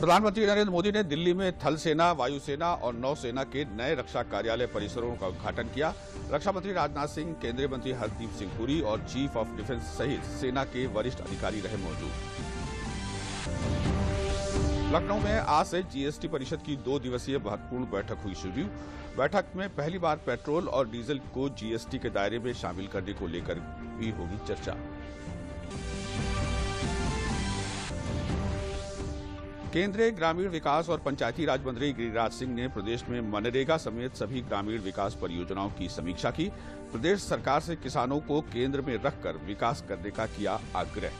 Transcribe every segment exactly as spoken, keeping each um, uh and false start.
प्रधानमंत्री नरेंद्र मोदी ने दिल्ली में थल सेना, वायुसेना और नौसेना के नए रक्षा कार्यालय परिसरों का उद्घाटन किया। रक्षा मंत्री राजनाथ सिंह, केंद्रीय मंत्री हरदीप सिंह पुरी और चीफ ऑफ डिफेंस सहित सेना के वरिष्ठ अधिकारी रहे मौजूद। लखनऊ में आज से जीएसटी परिषद की दो दिवसीय महत्वपूर्ण बैठक हुई शुरू। बैठक में पहली बार पेट्रोल और डीजल को जीएसटी के दायरे में शामिल करने को लेकर भी होगी चर्चा। केंद्रीय ग्रामीण विकास और पंचायती राज मंत्री गिरिराज सिंह ने प्रदेश में मनरेगा समेत सभी ग्रामीण विकास परियोजनाओं की समीक्षा की। प्रदेश सरकार से किसानों को केंद्र में रखकर विकास करने का किया आग्रह।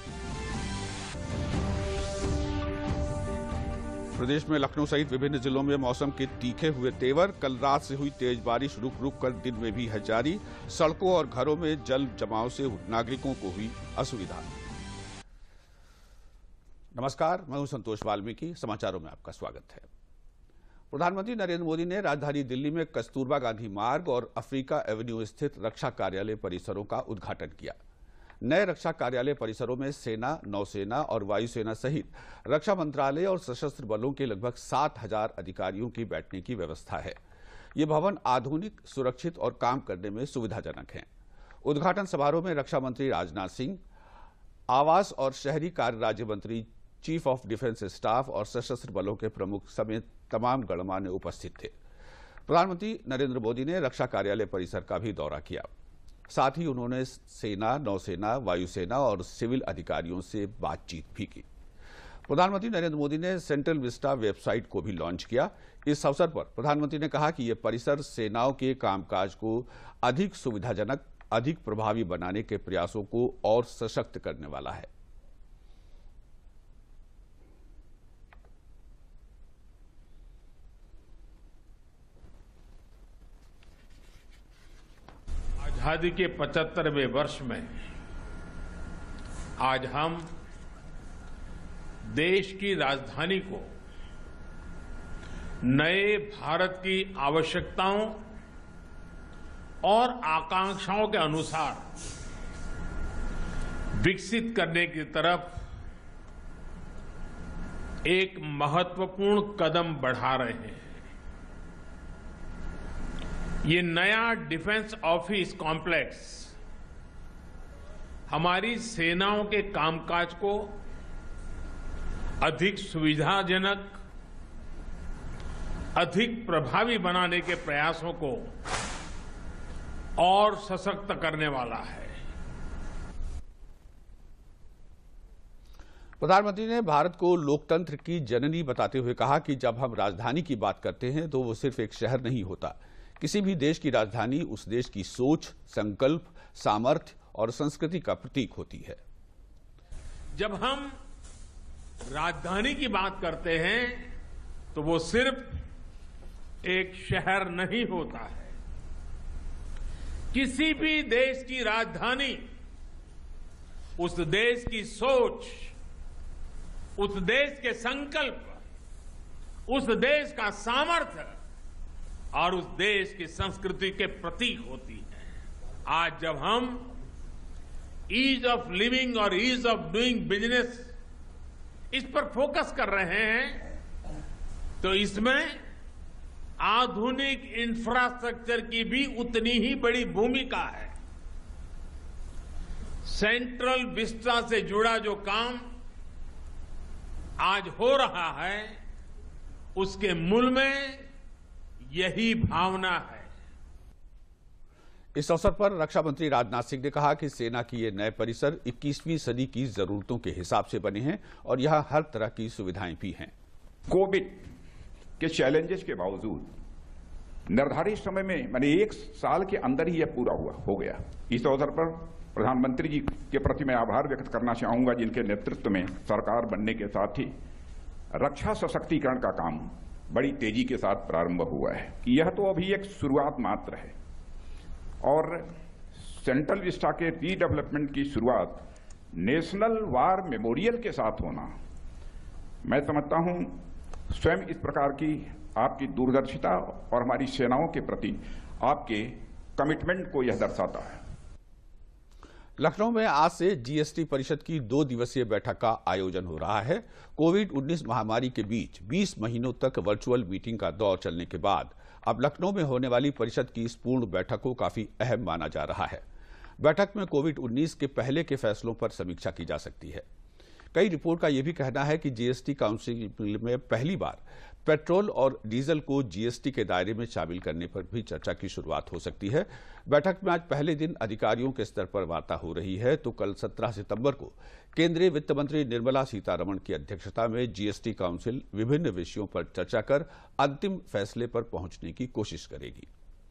प्रदेश में लखनऊ सहित विभिन्न जिलों में मौसम के तीखे हुए तेवर। कल रात से हुई तेज बारिश रुक रुक कर दिन में भी है जारी। सड़कों और घरों में जल जमाव से नागरिकों को हुई असुविधा। नमस्कार, मैं हूं संतोष वाल्मीकि। समाचारों में आपका स्वागत है। प्रधानमंत्री नरेंद्र मोदी ने राजधानी दिल्ली में कस्तूरबा गांधी मार्ग और अफ्रीका एवेन्यू स्थित रक्षा कार्यालय परिसरों का उद्घाटन किया। नए रक्षा कार्यालय परिसरों में सेना, नौसेना और वायुसेना सहित रक्षा मंत्रालय और सशस्त्र बलों के लगभग सात हजार अधिकारियों की बैठने की व्यवस्था है। ये भवन आधुनिक, सुरक्षित और काम करने में सुविधाजनक हैं। उद्घाटन समारोह में रक्षा मंत्री राजनाथ सिंह, आवास और शहरी कार्य राज्य मंत्री, चीफ ऑफ डिफेंस स्टाफ और सशस्त्र बलों के प्रमुख समेत तमाम गणमान्य उपस्थित थे। प्रधानमंत्री नरेंद्र मोदी ने रक्षा कार्यालय परिसर का भी दौरा किया। साथ ही उन्होंने सेना, नौसेना, वायुसेना और सिविल अधिकारियों से बातचीत भी की। प्रधानमंत्री नरेंद्र मोदी ने सेंट्रल विस्टा वेबसाइट को भी लॉन्च किया। इस अवसर पर प्रधानमंत्री ने कहा कि यह परिसर सेनाओं के कामकाज को अधिक सुविधाजनक, अधिक प्रभावी बनाने के प्रयासों को और सशक्त करने वाला है। आजादी के पचहत्तरवें वर्ष में आज हम देश की राजधानी को नए भारत की आवश्यकताओं और आकांक्षाओं के अनुसार विकसित करने की तरफ एक महत्वपूर्ण कदम बढ़ा रहे हैं। ये नया डिफेंस ऑफिस कॉम्प्लेक्स हमारी सेनाओं के कामकाज को अधिक सुविधाजनक, अधिक प्रभावी बनाने के प्रयासों को और सशक्त करने वाला है। प्रधानमंत्री ने भारत को लोकतंत्र की जननी बताते हुए कहा कि जब हम राजधानी की बात करते हैं तो वो सिर्फ एक शहर नहीं होता। किसी भी देश की राजधानी उस देश की सोच, संकल्प, सामर्थ्य और संस्कृति का प्रतीक होती है। जब हम राजधानी की बात करते हैं तो वो सिर्फ एक शहर नहीं होता है। किसी भी देश की राजधानी उस देश की सोच, उस देश के संकल्प, उस देश का सामर्थ्य और उस देश की संस्कृति के प्रतीक होती है। आज जब हम ईज ऑफ लिविंग और ईज ऑफ डूइंग बिजनेस इस पर फोकस कर रहे हैं तो इसमें आधुनिक इंफ्रास्ट्रक्चर की भी उतनी ही बड़ी भूमिका है। सेंट्रल विस्टा से जुड़ा जो काम आज हो रहा है उसके मूल में यही भावना है। इस अवसर पर रक्षा मंत्री राजनाथ सिंह ने कहा कि सेना की ये नए परिसर इक्कीसवीं सदी की जरूरतों के हिसाब से बने हैं और यहां हर तरह की सुविधाएं भी हैं। कोविड के चैलेंजेस के बावजूद निर्धारित समय में मैंने एक साल के अंदर ही यह पूरा हुआ हो गया। इस अवसर पर प्रधानमंत्री जी के प्रति मैं आभार व्यक्त करना चाहूंगा, जिनके नेतृत्व में सरकार बनने के साथ ही रक्षा सशक्तिकरण का काम बड़ी तेजी के साथ प्रारंभ हुआ है। यह तो अभी एक शुरुआत मात्र है और सेंट्रल विस्टा के रीडेवलपमेंट की शुरुआत नेशनल वार मेमोरियल के साथ होना, मैं समझता हूं स्वयं इस प्रकार की आपकी दूरदर्शिता और हमारी सेनाओं के प्रति आपके कमिटमेंट को यह दर्शाता है। लखनऊ में आज से जीएसटी परिषद की दो दिवसीय बैठक का आयोजन हो रहा है। कोविड उन्नीस महामारी के बीच बीस महीनों तक वर्चुअल मीटिंग का दौर चलने के बाद अब लखनऊ में होने वाली परिषद की इस पूर्ण बैठक को काफी अहम माना जा रहा है। बैठक में कोविड उन्नीस के पहले के फैसलों पर समीक्षा की जा सकती है। कई रिपोर्ट का यह भी कहना है कि जीएसटी काउंसिल में पहली बार पेट्रोल और डीजल को जीएसटी के दायरे में शामिल करने पर भी चर्चा की शुरुआत हो सकती है। बैठक में आज पहले दिन अधिकारियों के स्तर पर वार्ता हो रही है, तो कल सत्रह सितंबर को केंद्रीय वित्त मंत्री निर्मला सीतारमण की अध्यक्षता में जीएसटी काउंसिल विभिन्न विषयों पर चर्चा कर अंतिम फैसले पर पहुंचने की कोशिश करेगी।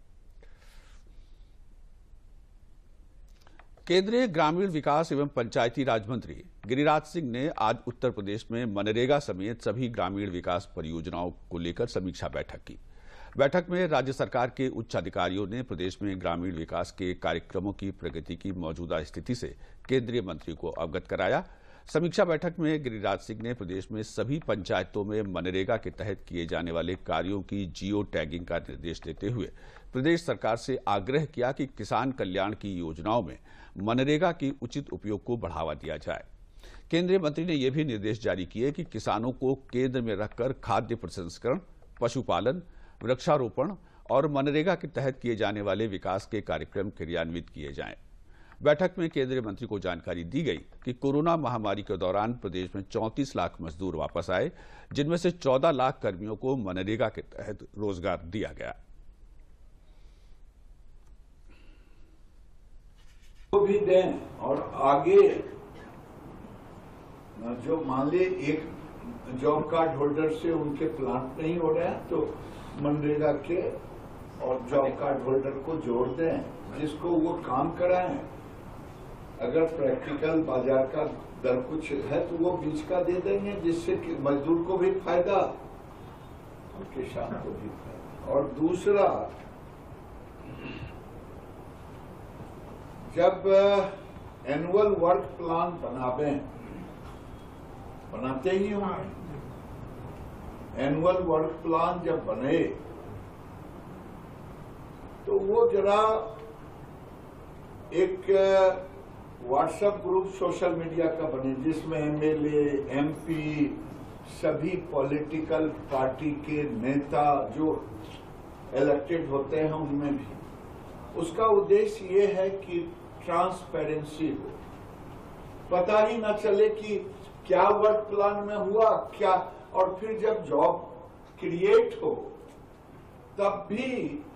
केंद्रीय ग्रामीण विकास एवं पंचायती राज मंत्री गिरिराज सिंह ने आज उत्तर प्रदेश में मनरेगा समेत सभी ग्रामीण विकास परियोजनाओं को लेकर समीक्षा बैठक की। बैठक में राज्य सरकार के उच्च अधिकारियों ने प्रदेश में ग्रामीण विकास के कार्यक्रमों की प्रगति की मौजूदा स्थिति से केंद्रीय मंत्री को अवगत कराया। समीक्षा बैठक में गिरिराज सिंह ने प्रदेश में सभी पंचायतों में मनरेगा के तहत किए जाने वाले कार्यों की जियो टैगिंग का निर्देश देते हुए प्रदेश सरकार से आग्रह किया कि किसान कल्याण की योजनाओं में मनरेगा के उचित उपयोग को बढ़ावा दिया जाए। केंद्रीय मंत्री ने यह भी निर्देश जारी किए कि किसानों को केंद्र में रखकर खाद्य प्रसंस्करण, पशुपालन, वृक्षारोपण और मनरेगा के तहत किए जाने वाले विकास के कार्यक्रम क्रियान्वित किए जाएं। बैठक में केंद्रीय मंत्री को जानकारी दी गई कि कोरोना महामारी के दौरान प्रदेश में चौंतीस लाख मजदूर वापस आए, जिनमें से चौदह लाख कर्मियों को मनरेगा के तहत रोजगार दिया गया। तो भी दें और आगे जो मान ले एक जॉब कार्ड होल्डर से उनके प्लांट नहीं हो रहे हैं तो मनरेगा के और जॉब कार्ड होल्डर को जोड़ दें, जिसको वो काम कराएं। अगर प्रैक्टिकल बाजार का दर कुछ है तो वो बीच का दे देंगे, जिससे कि मजदूर को भी फायदा और किसान को भी फायदा। और दूसरा, जब एनुअल वर्क प्लान बनावे बनाते ही होंगे, एनुअल वर्क प्लान जब बने तो वो जरा एक व्हाट्सएप ग्रुप सोशल मीडिया का बने, जिसमें एमएलए, एमपी, सभी पॉलिटिकल पार्टी के नेता जो इलेक्टेड होते हैं उनमें भी। उसका उद्देश्य ये है कि ट्रांसपेरेंसी हो, पता ही ना चले कि क्या वर्क प्लान में हुआ क्या, और फिर जब जॉब क्रिएट हो तब भी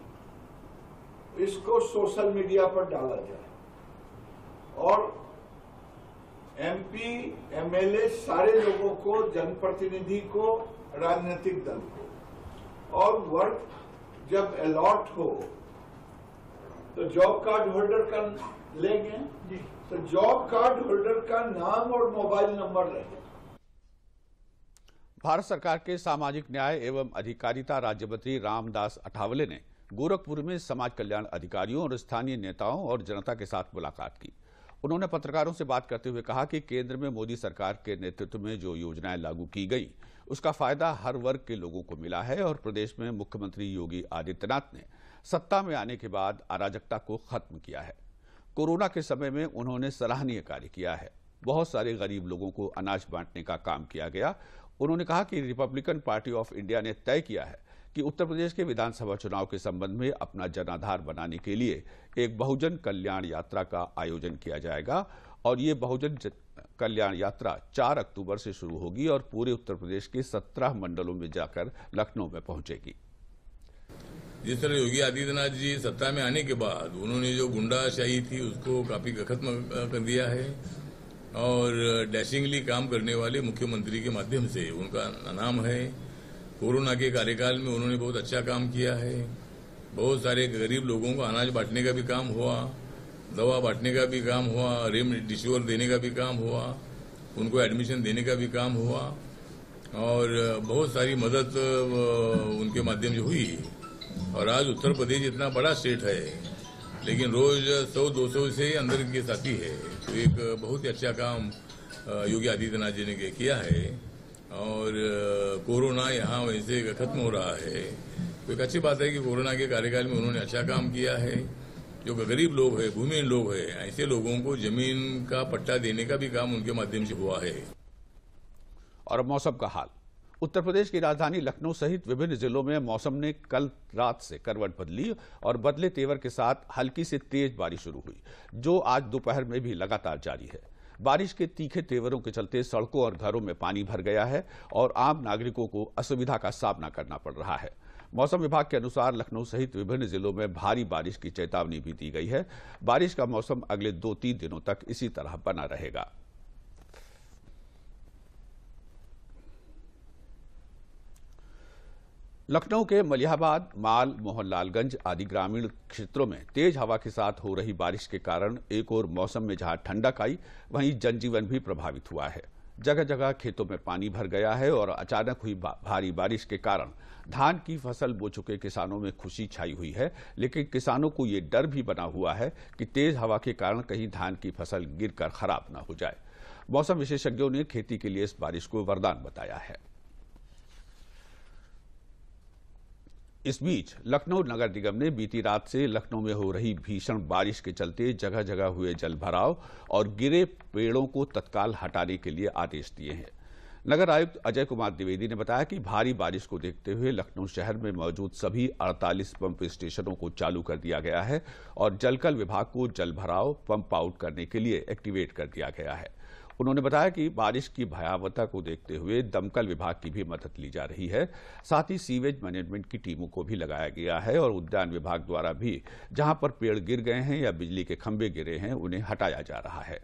इसको सोशल मीडिया पर डाला जाए और एमपी, एमएलए सारे लोगों को, जनप्रतिनिधि को, राजनीतिक दल को, और वर्क जब अलॉट हो तो जॉब कार्ड होल्डर का लेंगे, तो जॉब कार्ड होल्डर का नाम और मोबाइल नंबर रहे। भारत सरकार के सामाजिक न्याय एवं अधिकारिता राज्य मंत्री रामदास अठावले ने गोरखपुर में समाज कल्याण अधिकारियों और स्थानीय नेताओं और जनता के साथ मुलाकात की। उन्होंने पत्रकारों से बात करते हुए कहा कि केंद्र में मोदी सरकार के नेतृत्व में जो योजनाएं लागू की गई उसका फायदा हर वर्ग के लोगों को मिला है और प्रदेश में मुख्यमंत्री योगी आदित्यनाथ ने सत्ता में आने के बाद अराजकता को खत्म किया है। कोरोना के समय में उन्होंने सराहनीय कार्य किया है। बहुत सारे गरीब लोगों को अनाज बांटने का काम किया गया। उन्होंने कहा कि रिपब्लिकन पार्टी ऑफ इंडिया ने तय किया है कि उत्तर प्रदेश के विधानसभा चुनाव के संबंध में अपना जनाधार बनाने के लिए एक बहुजन कल्याण यात्रा का आयोजन किया जाएगा और ये बहुजन कल्याण यात्रा चार अक्टूबर से शुरू होगी और पूरे उत्तर प्रदेश के सत्रह मंडलों में जाकर लखनऊ में पहुंचेगी। जिस तरह योगी आदित्यनाथ जी सत्ता में आने के बाद उन्होंने जो गुंडाशाही थी उसको काफी खत्म कर दिया है और डैशिंगली काम करने वाले मुख्यमंत्री के माध्यम से उनका नाम है। कोरोना के कार्यकाल में उन्होंने बहुत अच्छा काम किया है। बहुत सारे गरीब लोगों को अनाज बांटने का भी काम हुआ, दवा बांटने का भी काम हुआ, रेमडेसिविर देने का भी काम हुआ, उनको एडमिशन देने का भी काम हुआ और बहुत सारी मदद उनके माध्यम से हुई। और आज उत्तर प्रदेश इतना बड़ा स्टेट है लेकिन रोज सौ दो सौ से अंदर के साथी है, तो एक बहुत ही अच्छा काम योगी आदित्यनाथ जी ने किया है। और कोरोना यहाँ वैसे खत्म हो रहा है, तो एक अच्छी बात है कि कोरोना के कार्यकाल में उन्होंने अच्छा काम किया है जो गरीब लोग हैं, भूमिहीन लोग हैं, ऐसे लोगों को जमीन का पट्टा देने का भी काम उनके माध्यम से हुआ है। और अब मौसम का हाल। उत्तर प्रदेश की राजधानी लखनऊ सहित विभिन्न जिलों में मौसम ने कल रात से करवट बदली और बदले तेवर के साथ हल्की से तेज बारिश शुरू हुई, जो आज दोपहर में भी लगातार जारी है। बारिश के तीखे तेवरों के चलते सड़कों और घरों में पानी भर गया है और आम नागरिकों को असुविधा का सामना करना पड़ रहा है। मौसम विभाग के अनुसार लखनऊ सहित विभिन्न जिलों में भारी बारिश की चेतावनी भी दी गई है। बारिश का मौसम अगले दो तीन दिनों तक इसी तरह बना रहेगा। लखनऊ के मलिहाबाद, माल, मोहनलालगंज आदि ग्रामीण क्षेत्रों में तेज हवा के साथ हो रही बारिश के कारण एक और मौसम में जहां ठंडक आई, वहीं जनजीवन भी प्रभावित हुआ है। जगह जगह खेतों में पानी भर गया है और अचानक हुई भारी बारिश के कारण धान की फसल बो चुके किसानों में खुशी छाई हुई है, लेकिन किसानों को ये डर भी बना हुआ है कि तेज हवा के कारण कहीं धान की फसल गिरकर खराब न हो जाए। मौसम विशेषज्ञों ने खेती के लिए इस बारिश को वरदान बताया है। इस बीच लखनऊ नगर निगम ने बीती रात से लखनऊ में हो रही भीषण बारिश के चलते जगह जगह हुए जलभराव और गिरे पेड़ों को तत्काल हटाने के लिए आदेश दिए हैं। नगर आयुक्त अजय कुमार द्विवेदी ने बताया कि भारी बारिश को देखते हुए लखनऊ शहर में मौजूद सभी अड़तालीस पंप स्टेशनों को चालू कर दिया गया है और जलकल विभाग को जलभराव पंप आउट करने के लिए एक्टिवेट कर दिया गया है। उन्होंने बताया कि बारिश की भयावहता को देखते हुए दमकल विभाग की भी मदद ली जा रही है। साथ ही सीवेज मैनेजमेंट की टीमों को भी लगाया गया है और उद्यान विभाग द्वारा भी जहां पर पेड़ गिर गए हैं या बिजली के खंभे गिरे हैं, उन्हें हटाया जा रहा है।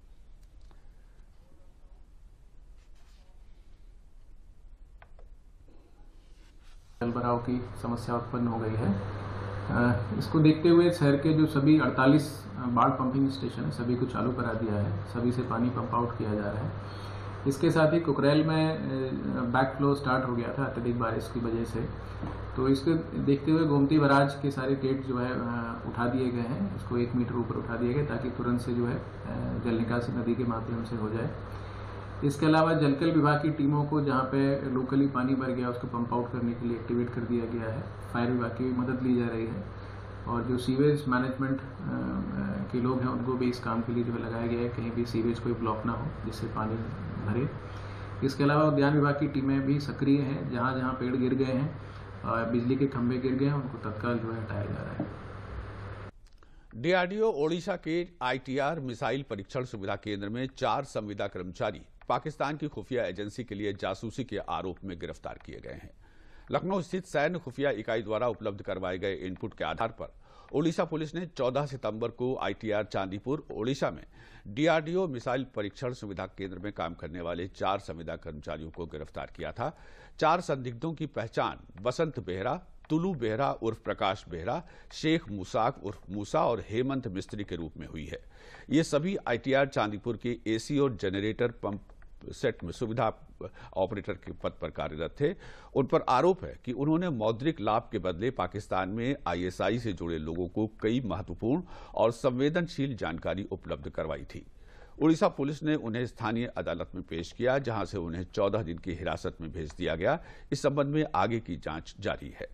जलभराव की समस्या उत्पन्न हो गई है। इसको देखते हुए शहर के जो सभी अड़तालीस बाढ़ पंपिंग स्टेशन है, सभी को चालू करा दिया है। सभी से पानी पंप आउट किया जा रहा है। इसके साथ ही कुकरेल में बैक फ्लो स्टार्ट हो गया था अत्यधिक बारिश की वजह से, तो इसको देखते हुए गोमती बराज के सारे गेट जो है उठा दिए गए हैं। इसको एक मीटर ऊपर उठा दिए गए ताकि तुरंत से जो है जल निकासी नदी के माध्यम से हो जाए। इसके अलावा जलकल विभाग की टीमों को जहां पे लोकली पानी भर गया उसको पंप आउट करने के लिए एक्टिवेट कर दिया गया है। फायर विभाग की भी मदद ली जा रही है और जो सीवेज मैनेजमेंट के लोग हैं उनको भी इस काम के लिए जो है लगाया गया है, कहीं भी सीवेज कोई ब्लॉक ना हो जिससे पानी भरे। इसके अलावा उद्यान विभाग की टीमें भी सक्रिय हैं। जहां जहां पेड़ गिर गए हैं और बिजली के खंभे गिर गए हैं उनको तत्काल जो है हटाया जा रहा है। डीआरडीओ ओडिशा के आईटीआर मिसाइल परीक्षण सुविधा केंद्र में चार संविदा कर्मचारी पाकिस्तान की खुफिया एजेंसी के लिए जासूसी के आरोप में गिरफ्तार किए गए हैं। लखनऊ स्थित सैन्य खुफिया इकाई द्वारा उपलब्ध करवाए गए इनपुट के आधार पर ओडिशा पुलिस ने चौदह सितंबर को आईटीआर चांदीपुर, ओडिशा में डीआरडीओ मिसाइल परीक्षण सुविधा केंद्र में काम करने वाले चार संविदा कर्मचारियों को गिरफ्तार किया था। चार संदिग्धों की पहचान बसंत बेहरा, तुलू बेहरा उर्फ प्रकाश बेहरा, शेख मुसाक उर्फ मूसा और हेमंत मिस्त्री के रूप में हुई है। ये सभी आईटीआर चांदीपुर के एसी और जनरेटर पंप सेट में सुविधा ऑपरेटर के पद पर कार्यरत थे। उन पर आरोप है कि उन्होंने मौद्रिक लाभ के बदले पाकिस्तान में आईएसआई से जुड़े लोगों को कई महत्वपूर्ण और संवेदनशील जानकारी उपलब्ध करवाई थी। उड़ीसा पुलिस ने उन्हें स्थानीय अदालत में पेश किया, जहां से उन्हें चौदह दिन की हिरासत में भेज दिया गया। इस संबंध में आगे की जांच जारी है।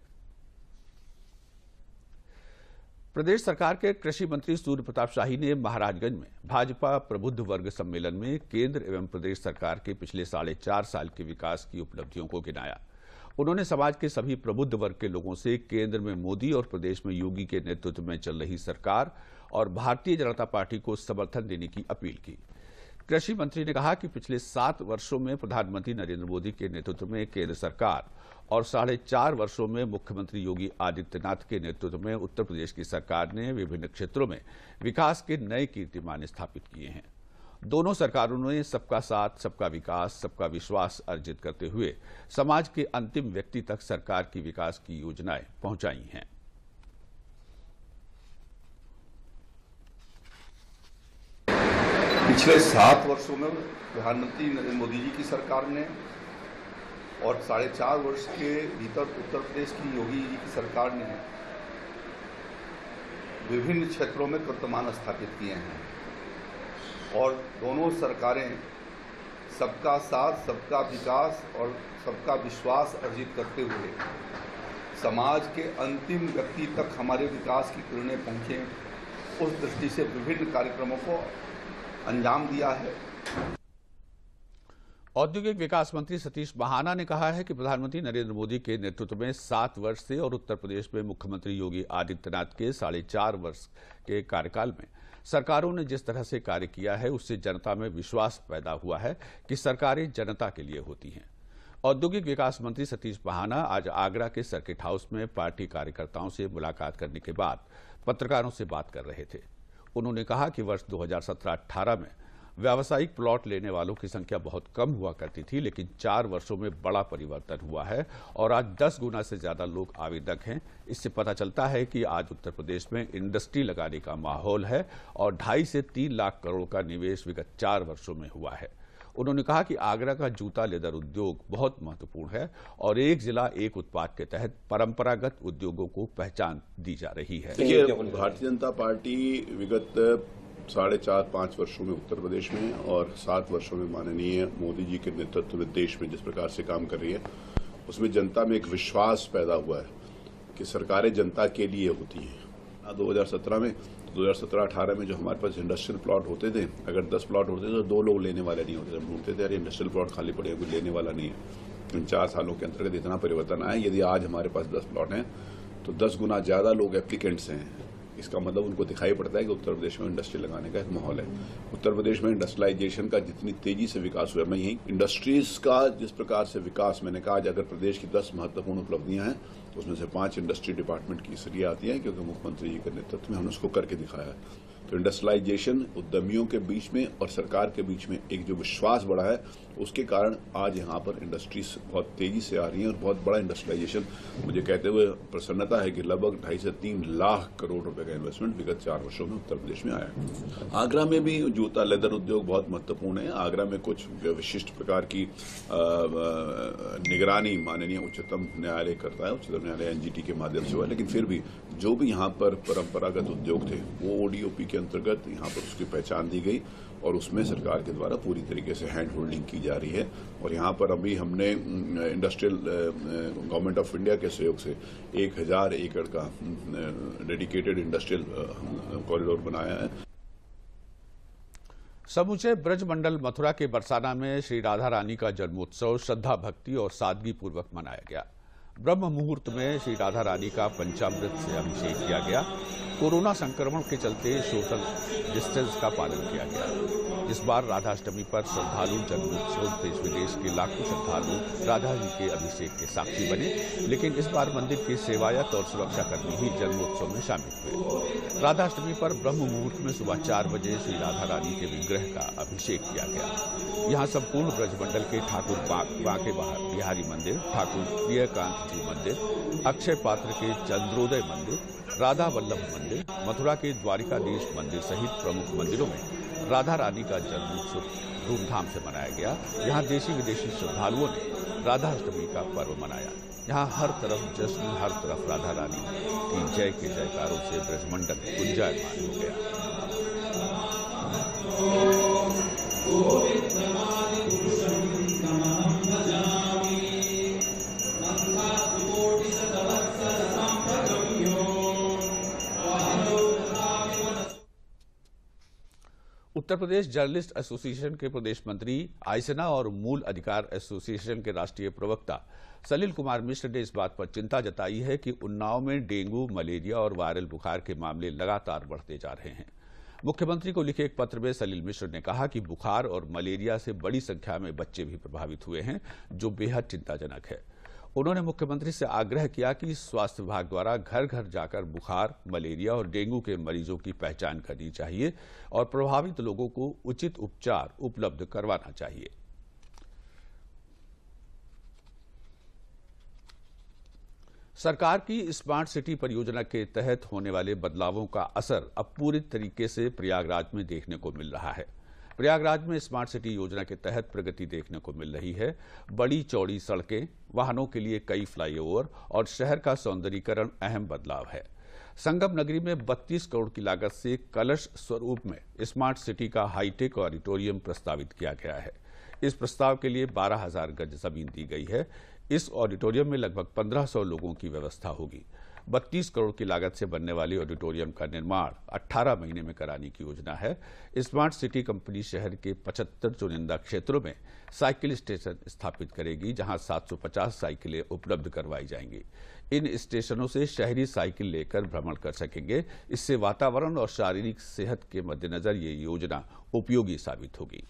प्रदेश सरकार के कृषि मंत्री सूर्य प्रताप शाही ने महाराजगंज में भाजपा प्रबुद्ध वर्ग सम्मेलन में केंद्र एवं प्रदेश सरकार के पिछले साढ़े चार साल के विकास की उपलब्धियों को गिनाया। उन्होंने समाज के सभी प्रबुद्ध वर्ग के लोगों से केंद्र में मोदी और प्रदेश में योगी के नेतृत्व में चल रही सरकार और भारतीय जनता पार्टी को समर्थन देने की अपील की। कृषि मंत्री ने कहा कि पिछले सात वर्षों में प्रधानमंत्री नरेंद्र मोदी के नेतृत्व में केंद्र सरकार और साढ़े चार वर्षों में मुख्यमंत्री योगी आदित्यनाथ के नेतृत्व में उत्तर प्रदेश की सरकार ने विभिन्न क्षेत्रों में विकास के नए कीर्तिमान स्थापित किए हैं। दोनों सरकारों ने सबका साथ, सबका विकास, सबका विश्वास अर्जित करते हुए समाज के अंतिम व्यक्ति तक सरकार की विकास की योजनाएं पहुंचाई हैं। पिछले सात वर्षों में प्रधानमंत्री नरेंद्र मोदी जी की सरकार ने और साढ़े चार वर्ष के भीतर उत्तर प्रदेश की योगी जी की सरकार ने विभिन्न क्षेत्रों में कीर्तिमान स्थापित किए हैं और दोनों सरकारें सबका साथ, सबका विकास और सबका विश्वास अर्जित करते हुए समाज के अंतिम व्यक्ति तक हमारे विकास की किरणें पहुँचें, उस दृष्टि से विभिन्न कार्यक्रमों को अंजाम दिया है। औद्योगिक विकास मंत्री सतीश महाना ने कहा है कि प्रधानमंत्री नरेंद्र मोदी के नेतृत्व में सात वर्ष से और उत्तर प्रदेश में मुख्यमंत्री योगी आदित्यनाथ के साढ़े चार वर्ष के कार्यकाल में सरकारों ने जिस तरह से कार्य किया है उससे जनता में विश्वास पैदा हुआ है कि सरकारें जनता के लिए होती हैं। औद्योगिक विकास मंत्री सतीश महाना आज आगरा के सर्किट हाउस में पार्टी कार्यकर्ताओं से मुलाकात करने के बाद पत्रकारों से बात कर रहे थे। उन्होंने कहा कि वर्ष दो हज़ार सत्रह अठारह में व्यावसायिक प्लॉट लेने वालों की संख्या बहुत कम हुआ करती थी, लेकिन चार वर्षों में बड़ा परिवर्तन हुआ है और आज दस गुना से ज्यादा लोग आवेदक हैं। इससे पता चलता है कि आज उत्तर प्रदेश में इंडस्ट्री लगाने का माहौल है और ढाई से तीन लाख करोड़ का निवेश विगत चार वर्षों में हुआ है। उन्होंने कहा कि आगरा का जूता लेदर उद्योग बहुत महत्वपूर्ण है और एक जिला एक उत्पाद के तहत परंपरागत उद्योगों को पहचान दी जा रही है। देखिए, भारतीय जनता पार्टी विगत साढ़े चार पांच वर्षों में उत्तर प्रदेश में और सात वर्षों में माननीय मोदी जी के नेतृत्व में देश में जिस प्रकार से काम कर रही है, उसमें जनता में एक विश्वास पैदा हुआ है कि सरकारें जनता के लिए होती हैं। दो हज़ार सत्रह में दो हज़ार सत्रह अठारह में जो हमारे पास इंडस्ट्रियल प्लॉट होते थे, अगर दस प्लॉट होते थे तो दो लोग लेने वाले नहीं होते थे। हम ढूंढते थे अरे इंडस्ट्रियल प्लॉट खाली पड़े हैं, कोई लेने वाला नहीं है। इन चार सालों के अंतर्गत इतना परिवर्तन आया। यदि आज हमारे पास दस प्लॉट हैं तो दस गुना ज्यादा लोग एप्लीकेंट्स हैं। इसका मतलब उनको दिखाई पड़ता है कि उत्तर प्रदेश में इंडस्ट्री लगाने का एक माहौल है। उत्तर प्रदेश में इंडस्ट्रियलाइजेशन का जितनी तेजी से विकास हुआ, मैं यही इंडस्ट्रीज का जिस प्रकार से विकास, मैंने कहा आज अगर प्रदेश की दस महत्वपूर्ण उपलब्धियां हैं तो उसमें से पांच इंडस्ट्री डिपार्टमेंट की इसलिए आती है क्योंकि मुख्यमंत्री जी के नेतृत्व में हमने उसको करके दिखाया है। तो इंडस्ट्रियलाइजेशन उद्यमियों के बीच में और सरकार के बीच में एक जो विश्वास बढ़ा है, उसके कारण आज यहाँ पर इंडस्ट्रीज बहुत तेजी से आ रही हैं और बहुत बड़ा इंडस्ट्रियलाइजेशन मुझे कहते हुए प्रसन्नता है कि लगभग ढाई से तीन लाख करोड़ रुपए का इन्वेस्टमेंट विगत चार वर्षों में उत्तर प्रदेश में आया है। आगरा में भी जूता लेदर उद्योग बहुत महत्वपूर्ण है। आगरा में कुछ विशिष्ट प्रकार की निगरानी माननीय उच्चतम न्यायालय करता है, उच्चतम न्यायालय एनजीटी के माध्यम से हुआ, लेकिन फिर भी जो भी यहाँ पर परंपरागत उद्योग थे वो ओडीओपी के अंतर्गत यहाँ पर उसकी पहचान दी गई और उसमें सरकार के द्वारा पूरी तरीके से हैंड होल्डिंग की जा रही है। और यहाँ पर अभी हमने इंडस्ट्रियल गवर्नमेंट ऑफ इंडिया के सहयोग से एक हजार एकड़ का डेडिकेटेड इंडस्ट्रियल कॉरिडोर बनाया है। समूचे ब्रजमंडल मथुरा के बरसाना में श्री राधा रानी का जन्मोत्सव श्रद्धा भक्ति और सादगी पूर्वक मनाया गया। ब्रह्म मुहूर्त में श्री राधा रानी का पंचामृत से अभिषेक किया गया। कोरोना संक्रमण के चलते सोशल डिस्टेंस का पालन किया गया। इस बार राधाष्टमी पर श्रद्धालु जन्मोत्सव देश विदेश के लाखों श्रद्धालु राधा जी के अभिषेक के साक्षी बने, लेकिन इस बार मंदिर के सेवायत और सुरक्षाकर्मी ही जन्मोत्सव में शामिल हुए। राधाष्टमी पर ब्रह्म मुहूर्त में सुबह चार बजे श्री राधा रानी के विग्रह का अभिषेक किया गया। यहाँ संपूर्ण ब्रजमंडल के ठाकुर बांके बिहारी मंदिर, ठाकुर प्रियकांत जी मंदिर, अक्षय पात्र के चंद्रोदय मंदिर, राधा वल्लभ मंदिर, मथुरा के द्वारिकाधीश मंदिर सहित प्रमुख मंदिरों में राधा रानी का जन्मोत्सव धूमधाम से मनाया गया। यहाँ देशी विदेशी श्रद्धालुओं ने राधाष्टमी का पर्व मनाया। यहाँ हर तरफ जश्न, हर तरफ राधा रानी की जय के जयकारों से ब्रजमंडल गुंजायमान हो गया। उत्तर प्रदेश जर्नलिस्ट एसोसिएशन के प्रदेश मंत्री आयसना और मूल अधिकार एसोसिएशन के राष्ट्रीय प्रवक्ता सलिल कुमार मिश्र ने इस बात पर चिंता जताई है कि उन्नाव में डेंगू, मलेरिया और वायरल बुखार के मामले लगातार बढ़ते जा रहे हैं। मुख्यमंत्री को लिखे एक पत्र में सलिल मिश्र ने कहा कि बुखार और मलेरिया से बड़ी संख्या में बच्चे भी प्रभावित हुए हैं, जो बेहद चिंताजनक है। उन्होंने मुख्यमंत्री से आग्रह किया कि स्वास्थ्य विभाग द्वारा घर घर जाकर बुखार, मलेरिया और डेंगू के मरीजों की पहचान करनी चाहिए और प्रभावित लोगों को उचित उपचार उपलब्ध करवाना चाहिए। सरकार की स्मार्ट सिटी परियोजना के तहत होने वाले बदलावों का असर अब पूरी तरीके से प्रयागराज में देखने को मिल रहा है। प्रयागराज में स्मार्ट सिटी योजना के तहत प्रगति देखने को मिल रही है। बड़ी चौड़ी सड़कें, वाहनों के लिए कई फ्लाईओवर और शहर का सौंदर्यीकरण अहम बदलाव है। संगम नगरी में बत्तीस करोड़ की लागत से कलश स्वरूप में स्मार्ट सिटी का हाईटेक ऑडिटोरियम प्रस्तावित किया गया है। इस प्रस्ताव के लिए बारह हजार गज जमीन दी गई है। इस ऑडिटोरियम में लगभग पंद्रह सौ लोगों की व्यवस्था होगी। बत्तीस करोड़ की लागत से बनने वाली ऑडिटोरियम का निर्माण अठारह महीने में कराने की योजना है। स्मार्ट सिटी कंपनी शहर के पचहत्तर चुनिंदा क्षेत्रों में साइकिल स्टेशन स्थापित करेगी, जहां सात सौ पचास साइकिलें उपलब्ध करवाई जाएंगी। इन स्टेशनों से शहरी साइकिल लेकर भ्रमण कर सकेंगे। इससे वातावरण और शारीरिक सेहत के मद्देनजर ये योजना उपयोगी साबित होगी।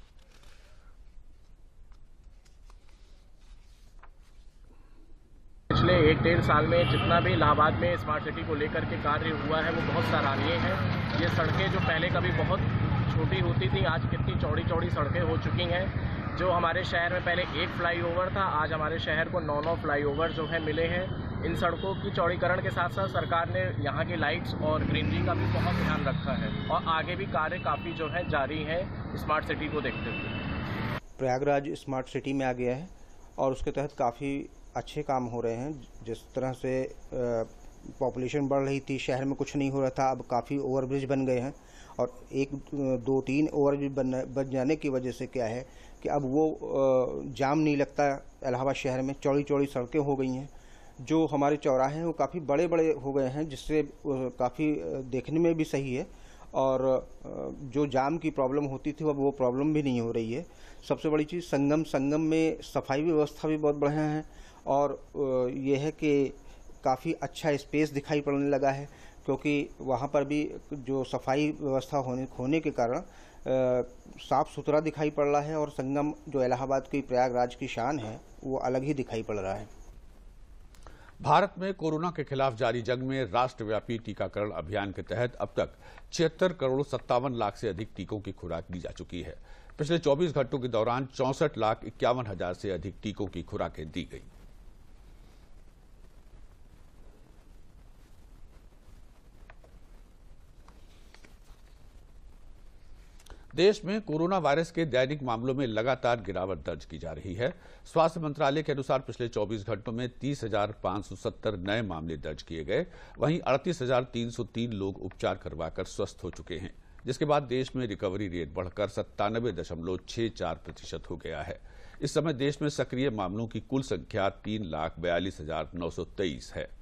पिछले एक डेढ़ साल में जितना भी इलाहाबाद में स्मार्ट सिटी को लेकर के कार्य हुआ है वो बहुत सराहनीय है। ये सड़कें जो पहले कभी बहुत छोटी होती थी, आज कितनी चौड़ी चौड़ी सड़कें हो चुकी हैं। जो हमारे शहर में पहले एक फ्लाईओवर था, आज हमारे शहर को नौ नौ फ्लाईओवर जो है मिले हैं। इन सड़कों की चौड़ीकरण के साथ साथ सरकार ने यहाँ की लाइट्स और ग्रीनरी का भी बहुत ध्यान रखा है और आगे भी कार्य काफ़ी जो है जारी है स्मार्ट सिटी को देखते हुए। प्रयागराज स्मार्ट सिटी में आ गया है और उसके तहत काफ़ी अच्छे काम हो रहे हैं। जिस तरह से पॉपुलेशन बढ़ रही थी, शहर में कुछ नहीं हो रहा था, अब काफ़ी ओवरब्रिज बन गए हैं और एक दो तीन ओवरब्रिज बन बन जाने की वजह से क्या है कि अब वो जाम नहीं लगता। इलाहाबाद शहर में चौड़ी चौड़ी सड़कें हो गई हैं। जो हमारे चौराहे हैं वो काफ़ी बड़े बड़े हो गए हैं, जिससे काफ़ी देखने में भी सही है और जो जाम की प्रॉब्लम होती थी अब वो प्रॉब्लम भी नहीं हो रही है। सबसे बड़ी चीज़ संगम संगम में सफाई व्यवस्था भी बहुत बढ़िया है और ये है कि काफ़ी अच्छा स्पेस दिखाई पड़ने लगा है, क्योंकि वहाँ पर भी जो सफाई व्यवस्था होने होने के कारण साफ़ सुथरा दिखाई पड़ रहा है और संगम जो इलाहाबाद की प्रयागराज की शान है वो अलग ही दिखाई पड़ रहा है। भारत में कोरोना के खिलाफ जारी जंग में राष्ट्रव्यापी टीकाकरण अभियान के तहत अब तक छिहत्तर करोड़ सत्तावन लाख से अधिक टीकों की खुराक दी जा चुकी है। पिछले चौबीस घंटों के दौरान चौसठ लाख इक्यावन हजार से अधिक टीकों की खुराकें दी गई। देश में कोरोना वायरस के दैनिक मामलों में लगातार गिरावट दर्ज की जा रही है। स्वास्थ्य मंत्रालय के अनुसार पिछले चौबीस घंटों में तीस हजार पांच सौ सत्तर नए मामले दर्ज किए गए। वहीं अड़तीस हजार तीन सौ तीन लोग उपचार करवाकर स्वस्थ हो चुके हैं, जिसके बाद देश में रिकवरी रेट बढ़कर सत्तानबे दशमलव छह चार प्रतिशत हो गया है। इस समय देश में सक्रिय मामलों की कुल संख्या तीन लाख बयालीस हजार नौ सौ तेईस है।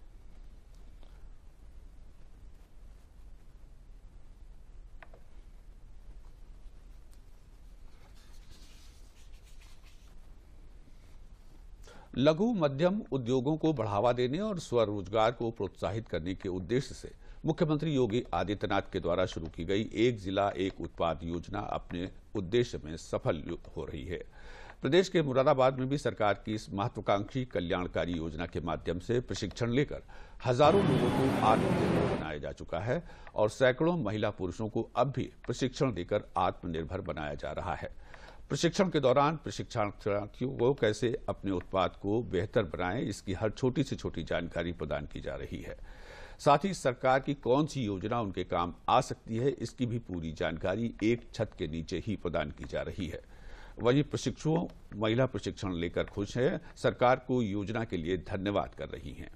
लघु मध्यम उद्योगों को बढ़ावा देने और स्वरोजगार को प्रोत्साहित करने के उद्देश्य से मुख्यमंत्री योगी आदित्यनाथ के द्वारा शुरू की गई एक जिला एक उत्पाद योजना अपने उद्देश्य में सफल हो रही है। प्रदेश के मुरादाबाद में भी सरकार की इस महत्वाकांक्षी कल्याणकारी योजना के माध्यम से प्रशिक्षण लेकर हजारों लोगों को आत्मनिर्भर बनाया जा चुका है और सैकड़ों महिला पुरुषों को अब भी प्रशिक्षण देकर आत्मनिर्भर बनाया जा रहा है। प्रशिक्षण के दौरान प्रशिक्षणार्थियों को कैसे अपने उत्पाद को बेहतर बनाएं, इसकी हर छोटी से छोटी जानकारी प्रदान की जा रही है। साथ ही सरकार की कौन सी योजना उनके काम आ सकती है, इसकी भी पूरी जानकारी एक छत के नीचे ही प्रदान की जा रही है। वहीं प्रशिक्षुओं महिला प्रशिक्षण लेकर खुश हैं, सरकार को योजना के लिए धन्यवाद कर रही हैं।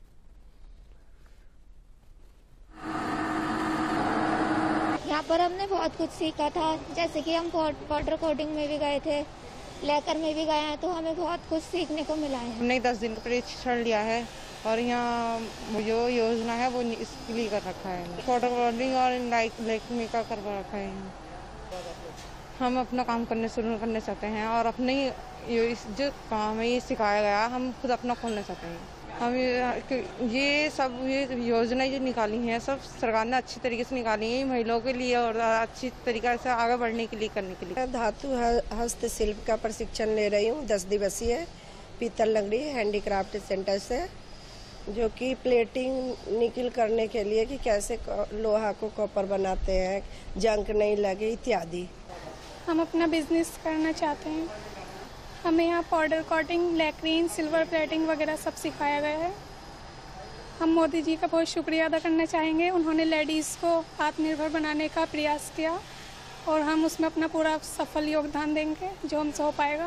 यहाँ पर हमने बहुत कुछ सीखा था, जैसे कि हम बॉर्डर कोडिंग में भी गए थे, लेकर में भी गए हैं, तो हमें बहुत कुछ सीखने को मिला है। हमने दस दिन का प्रशिक्षण लिया है और यहाँ जो योजना है वो इसके लिए कर रखा है। बॉर्डर कोडिंग और लाइक का करवा रखा है। हम अपना काम करने शुरू करना चाहते हैं और अपने जो काम है ये सिखाया गया, हम खुद अपना खोलना चाहते हैं। हम ये सब ये योजना जो निकाली हैं सब सरकार ने अच्छी तरीके से निकाली है महिलाओं के लिए और अच्छी तरीके से आगे बढ़ने के लिए करने के लिए। धातु हस्तशिल्प का प्रशिक्षण ले रही हूँ, दस दिवसीय पीतल लकड़ी हैंडीक्राफ्ट सेंटर से, जो कि प्लेटिंग निकिल करने के लिए कि कैसे लोहा को कॉपर बनाते हैं, जंग नहीं लगे इत्यादि। हम अपना बिजनेस करना चाहते हैं। हमें यहाँ पाउडर कोटिंग, लैक्रीन, सिल्वर प्लेटिंग वगैरह सब सिखाया गया है। हम मोदी जी का बहुत शुक्रिया अदा करना चाहेंगे। उन्होंने लेडीज़ को आत्मनिर्भर बनाने का प्रयास किया और हम उसमें अपना पूरा सफल योगदान देंगे जो हमसे हो पाएगा।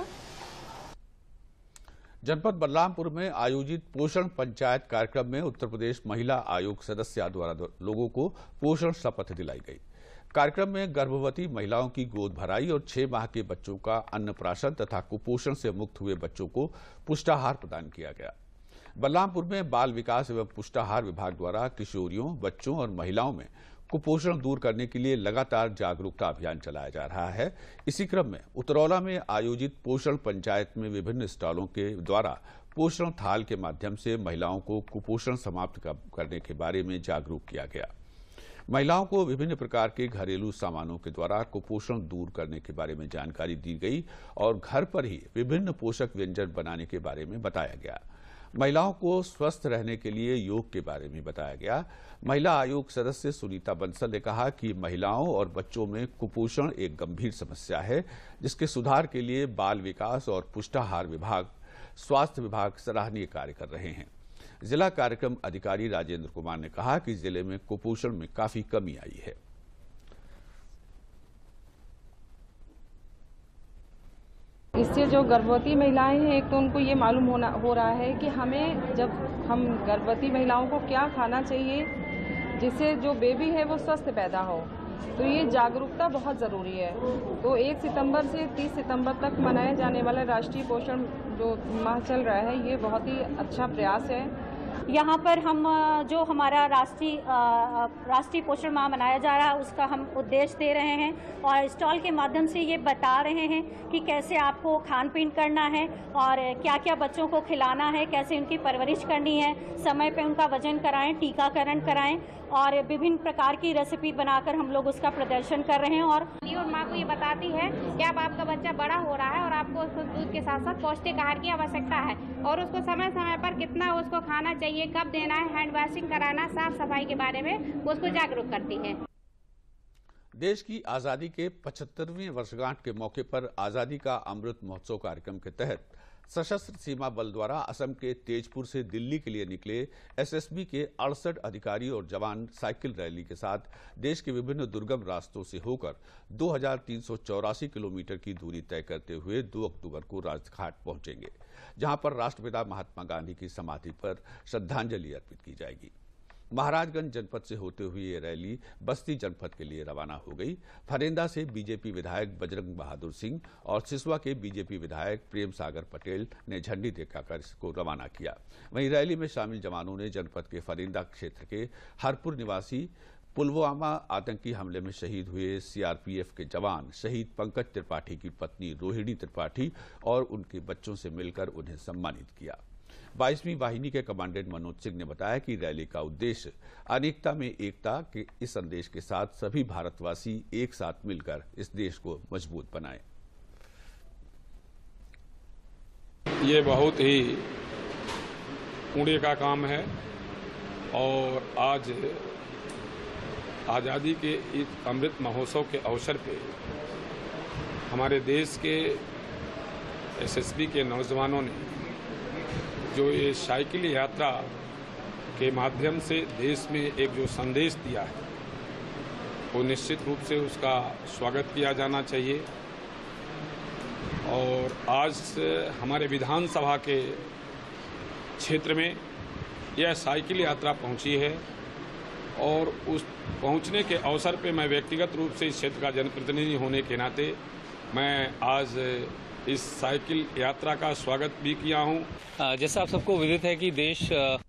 जनपद बलरामपुर में आयोजित पोषण पंचायत कार्यक्रम में उत्तर प्रदेश महिला आयोग सदस्य द्वारा लोगों को पोषण शपथ दिलाई गई। कार्यक्रम में गर्भवती महिलाओं की गोद भराई और छह माह के बच्चों का अन्नप्राशन तथा कुपोषण से मुक्त हुए बच्चों को पुष्टाहार प्रदान किया गया। बलरामपुर में बाल विकास एवं पुष्टाहार विभाग द्वारा किशोरियों, बच्चों और महिलाओं में कुपोषण दूर करने के लिए लगातार जागरूकता अभियान चलाया जा रहा है। इसी क्रम में उतरौला में आयोजित पोषण पंचायत में विभिन्न स्टॉलों के द्वारा पोषण थाल के माध्यम से महिलाओं को कुपोषण समाप्त करने के बारे में जागरूक किया गया। महिलाओं को विभिन्न प्रकार के घरेलू सामानों के द्वारा कुपोषण दूर करने के बारे में जानकारी दी गई और घर पर ही विभिन्न पोषक व्यंजन बनाने के बारे में बताया गया। महिलाओं को स्वस्थ रहने के लिए योग के बारे में बताया गया। महिला आयोग सदस्य सुनीता बंसल ने कहा कि महिलाओं और बच्चों में कुपोषण एक गंभीर समस्या है, जिसके सुधार के लिए बाल विकास और पुष्टाहार विभाग, स्वास्थ्य विभाग सराहनीय कार्य कर रहे हैं। जिला कार्यक्रम अधिकारी राजेंद्र कुमार ने कहा कि जिले में कुपोषण में काफी कमी आई है। इससे जो गर्भवती महिलाएं हैं, एक तो उनको ये मालूम होना हो रहा है कि हमें जब हम गर्भवती महिलाओं को क्या खाना चाहिए जिससे जो बेबी है वो स्वस्थ पैदा हो, तो ये जागरूकता बहुत ज़रूरी है। तो एक सितंबर से तीस सितंबर तक मनाया जाने वाला राष्ट्रीय पोषण जो माह चल रहा है, ये बहुत ही अच्छा प्रयास है। यहाँ पर हम जो हमारा राष्ट्रीय राष्ट्रीय पोषण माह मनाया जा रहा है उसका हम उद्देश्य दे रहे हैं और स्टॉल के माध्यम से ये बता रहे हैं कि कैसे आपको खान पीन करना है और क्या क्या बच्चों को खिलाना है, कैसे उनकी परवरिश करनी है, समय पे उनका वजन कराएं, टीकाकरण कराएं और विभिन्न प्रकार की रेसिपी बनाकर हम लोग उसका प्रदर्शन कर रहे हैं। और और माँ को ये बताती है कि अब आपका बच्चा बड़ा हो रहा है और आपको उसको दूध के साथ साथ पौष्टिक आहार की आवश्यकता है और उसको समय समय पर कितना उसको खाना चाहिए, कब देना है, हैंड वॉशिंग कराना, साफ सफाई के बारे में वो उसको जागरूक करती है। देश की आजादी के पचहत्तरवीं वर्षगांठ के मौके पर आजादी का अमृत महोत्सव कार्यक्रम के तहत सशस्त्र सीमा बल द्वारा असम के तेजपुर से दिल्ली के लिए निकले एसएसबी के अड़सठ अधिकारी और जवान साइकिल रैली के साथ देश के विभिन्न दुर्गम रास्तों से होकर दो हजार तीन सौ चौरासी किलोमीटर की दूरी तय करते हुए दो अक्टूबर को राजघाट पहुंचेंगे, जहां पर राष्ट्रपिता महात्मा गांधी की समाधि पर श्रद्धांजलि अर्पित की जाएगी। महाराजगंज जनपद से होते हुए ये रैली बस्ती जनपद के लिए रवाना हो गई। फरेंदा से बीजेपी विधायक बजरंग बहादुर सिंह और सिसवा के बीजेपी विधायक प्रेम सागर पटेल ने झंडी दिखाकर इसको रवाना किया। वहीं रैली में शामिल जवानों ने जनपद के फरेंदा क्षेत्र के हरपुर निवासी पुलवामा आतंकी हमले में शहीद हुए सीआरपीएफ के जवान शहीद पंकज त्रिपाठी की पत्नी रोहिणी त्रिपाठी और उनके बच्चों से मिलकर उन्हें सम्मानित किया। बाईसवीं वाहिनी के कमांडेंट मनोज सिंह ने बताया कि रैली का उद्देश्य अनेकता में एकता के इस संदेश के साथ सभी भारतवासी एक साथ मिलकर इस देश को मजबूत बनाएं। ये बहुत ही पुण्य का काम है और आज आज़ादी के इस अमृत महोत्सव के अवसर पे हमारे देश के एसएसबी के नौजवानों ने जो ये साइकिल यात्रा के माध्यम से देश में एक जो संदेश दिया है वो निश्चित रूप से उसका स्वागत किया जाना चाहिए। और आज हमारे विधानसभा के क्षेत्र में यह साइकिल यात्रा पहुंची है और उस पहुंचने के अवसर पे मैं व्यक्तिगत रूप से इस क्षेत्र का जनप्रतिनिधि होने के नाते मैं आज इस साइकिल यात्रा का स्वागत भी किया हूं। जैसा आप सबको विदित है कि देश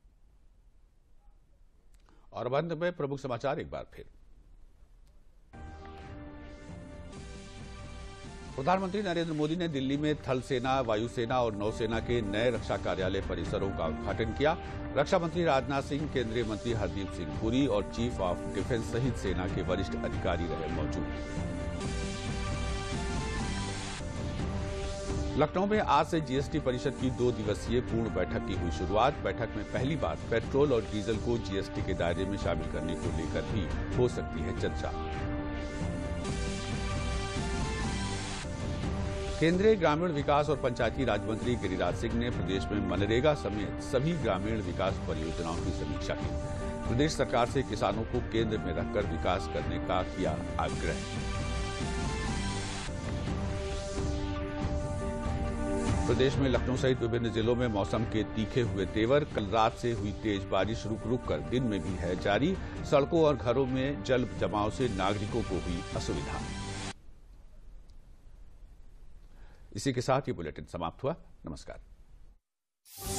और बंद में प्रमुख समाचार एक बार फिर। प्रधानमंत्री नरेंद्र मोदी ने दिल्ली में थल सेना, वायुसेना और नौसेना के नए रक्षा कार्यालय परिसरों का उद्घाटन किया। रक्षा मंत्री राजनाथ सिंह, केंद्रीय मंत्री हरदीप सिंह पुरी और चीफ ऑफ डिफेंस सहित सेना के वरिष्ठ अधिकारी रहे मौजूद। लखनऊ में आज से जीएसटी परिषद की दो दिवसीय पूर्ण बैठक की हुई शुरुआत। बैठक में पहली बार पेट्रोल और डीजल को जीएसटी के दायरे में शामिल करने को लेकर भी हो सकती है चर्चा। केंद्रीय ग्रामीण विकास और पंचायती राज मंत्री गिरिराज सिंह ने प्रदेश में मनरेगा समेत सभी ग्रामीण विकास परियोजनाओं की समीक्षा की। प्रदेश सरकार से किसानों को केंद्र में रखकर विकास करने का किया आग्रह। प्रदेश में लखनऊ सहित विभिन्न जिलों में मौसम के तीखे हुए तेवर। कल रात से हुई तेज बारिश रुक रुक कर दिन में भी है जारी। सड़कों और घरों में जल जमाव से नागरिकों को हुई असुविधा। इसी के साथ ये बुलेटिन समाप्त हुआ। नमस्कार।